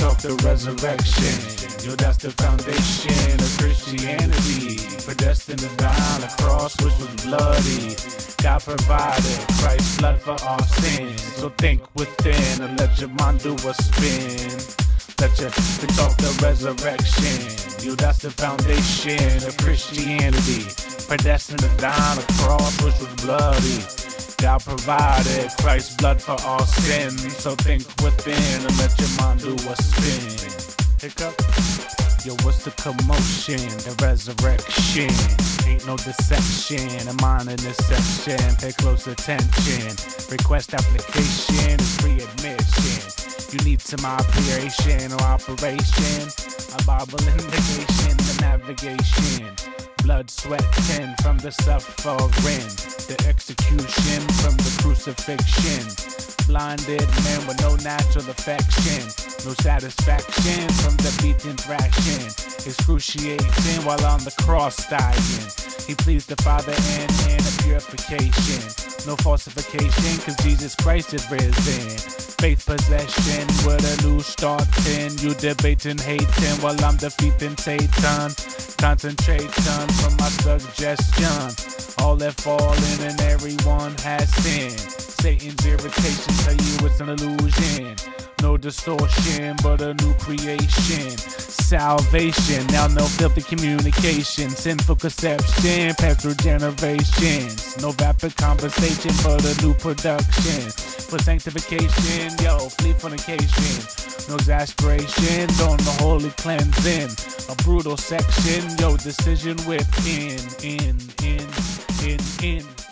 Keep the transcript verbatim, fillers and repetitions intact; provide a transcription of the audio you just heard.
talk the resurrection. Yo, that's the foundation of Christianity. Predestined to die on a cross which was bloody. God provided Christ's blood for our sins. So think within and let your mind do a spin. Let your we talk the resurrection. Yo, that's the foundation of Christianity. Predestined to die on a cross which was bloody. God provided Christ's blood for our sins. So think within and let your mind do a spin. Hiccup. Yo, what's the commotion? The resurrection. Ain't no deception. A mind in this section. Pay close attention. Request application is free admission. You need some operation or operation. A Bible indication, the navigation. Blood, sweat, tin from the suffering. The execution from the crucifixion. Blinded men with no natural affection. No satisfaction from the beating thrashing. Excruciating while on the cross dying. He pleased the Father in, in a purification. No falsification, cause Jesus Christ is risen. Faith possession with a new starting. You debating, hating while I'm defeating Satan. Concentrate on from my suggestion. All that falling and everyone has sinned. Satan's irritation tell you it's an illusion. No distortion, but a new creation. Salvation, now no filthy communication. Sinful conception, passed through generations. No vapid conversation, but a new production. For sanctification, yo, flee fornication. No exasperation, on the holy cleansing. A brutal section, yo, decision within, in, in, in, in.